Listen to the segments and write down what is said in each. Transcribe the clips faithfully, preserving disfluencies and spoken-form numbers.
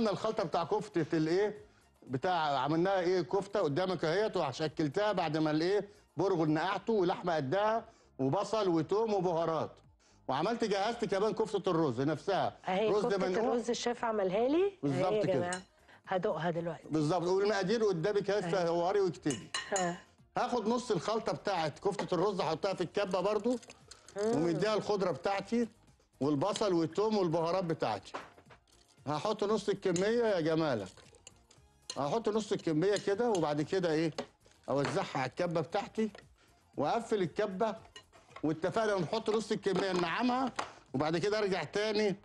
عملنا الخلطه بتاع كفته الايه بتاع عملناها ايه كفته قدامك اهيت، وشكلتها بعد ما الايه برغل نقعته ولحمه قدها وبصل وتوم وبهارات. وعملت جهزت كمان كفته الرز نفسها. اهي رز كفته الرز الشيف عملها لي بالظبط كده. هدوقها دلوقتي بالظبط. والمقادير قدامك اهي، صوري واكتبي. ها هاخد نص الخلطه بتاعت كفته الرز احطها في الكبه برضو، ومديها الخضره بتاعتي والبصل والثوم والبهارات بتاعتي. هحط نص الكميه يا جمالك، هحط نص الكميه كده، وبعد كده ايه اوزعها على الكبه بتاعتي واقفل الكبه. واتفقنا نحط نص الكميه ننعمها، وبعد كده ارجع تاني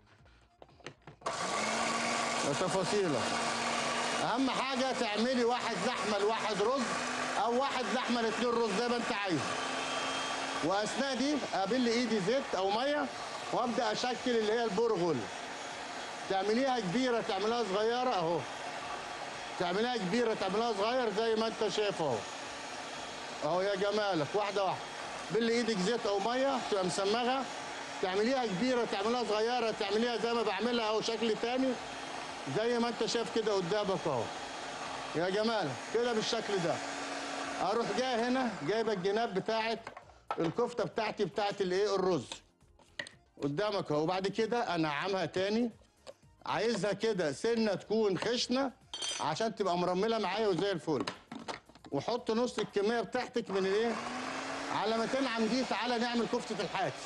تفاصيله. اهم حاجه تعملي واحد لحمه لواحد رز، او واحد لحمه لاتنين رز زي ما انت عايز. واثناء دي ابل ايدي زيت او ميه وابدا اشكل اللي هي البرغل. تعمليها كبيره تعمليها صغيره اهو، تعمليها كبيره تعمليها صغير زي ما انت شايف اهو. اهو يا جمالك، واحده واحده. بل ايدك زيت او ميه تبقى مسمغه، تعمليها كبيره تعمليها صغيره، تعمليها زي ما بعملها اهو شكل تاني زي ما انت شايف كده قدامك اهو يا جمالك كده بالشكل ده. اروح جاي هنا جايبه الجناب بتاعت الكفته بتاعتي بتاعت الايه الرز قدامك اهو. وبعد كده انعمها تاني، عايزها كده سنه تكون خشنه عشان تبقى مرمله معايا وزي الفل. وحط نص الكميه بتاعتك من الايه على ما تنعم دي. تعالى نعمل كفته الحاتي.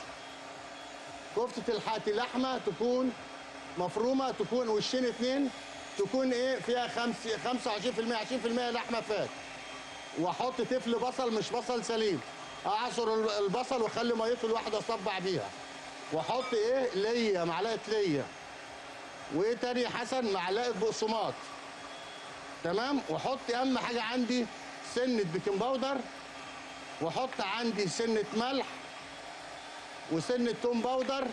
كفته الحاتي لحمه تكون مفرومه، تكون وشين اتنين، تكون ايه فيها خمسة وعشرين في المية عشرين في المية لحمه فات. واحط تفل بصل مش بصل سليم، اعصر البصل واخلي ميته الواحده اصبع بيها. واحط ايه ليا معلقه ليا، وايه تاني يا حسن معلقه بقسماط. تمام. واحط اهم حاجه عندي سنه بيكنج باودر، واحط عندي سنه ملح وسنه توم باودر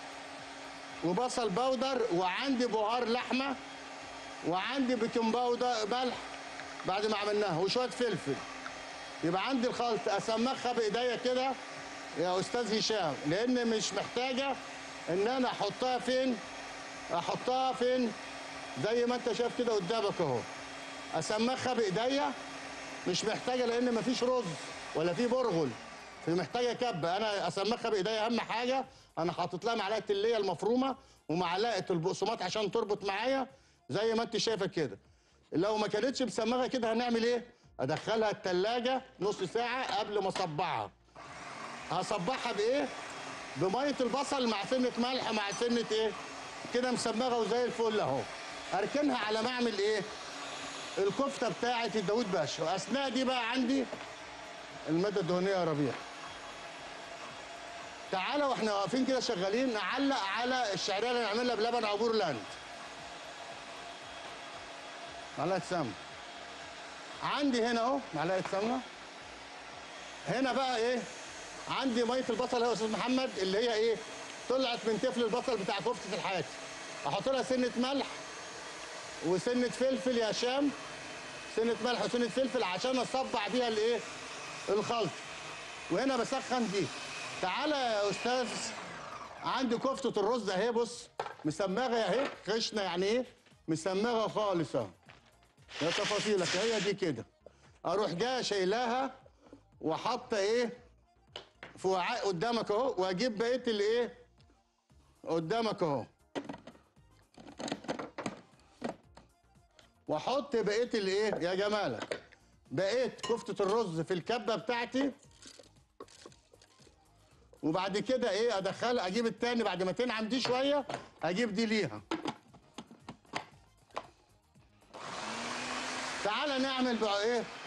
وبصل باودر، وعندي بهار لحمه، وعندي بيكنج باودر ملح بعد ما عملناها، وشويه فلفل. يبقى عندي الخلط اسمخها بايديا كده يا استاذ هشام، لان مش محتاجه ان انا احطها فين احطها فين زي ما انت شايف كده قدامك اهو. اسمخها بايديا، مش محتاجه لان مفيش رز ولا في برغل، محتاجه كبه. انا اسمخها بايديا. اهم حاجه انا حاطط لها معلقه الليه المفرومه ومعلقه البقسماط عشان تربط معايا زي ما انت شايفه كده. لو ما كانتش مسمغه كده هنعمل ايه؟ ادخلها التلاجة نص ساعه قبل ما اصبعها. هصبعها بايه؟ بميه البصل مع سنه ملح مع سنه ايه كده مسمغه وزي الفل اهو. اركنها على ما اعمل ايه الكفته بتاعت داوود باشا. واثناء دي بقى عندي الماده الدهنيه يا ربيع. تعالى واحنا واقفين كده شغالين نعلق على الشعريه اللي نعملها بلبن عبور لاند. معلقه سمنه عندي هنا اهو، معلقه سمنه. هنا بقى ايه عندي ميه البصل يا استاذ محمد اللي هي ايه طلعت من تفل البصل بتاع كفته الحاتي. احط لها سنه ملح وسنه فلفل يا هشام، سنه ملح وسنه فلفل عشان اصبع بيها الايه الخلط. وهنا بسخن دي. تعالى يا استاذ عندي كفته الرز اهي، بص مسمغه اهي خشنه يعني ايه مسمغه خالص اهو يا تفاصيلك. هي دي كده. اروح جاي شايلاها وحاطه ايه في وعاء قدامك اهو، واجيب بقيه الايه قدامك اهو، واحط بقيه الايه يا جمالك بقيت كفته الرز في الكبه بتاعتي. وبعد كده ايه ادخلها اجيب التاني بعد ما تنعم دي شويه، اجيب دي ليها. تعالى نعمل بقى ايه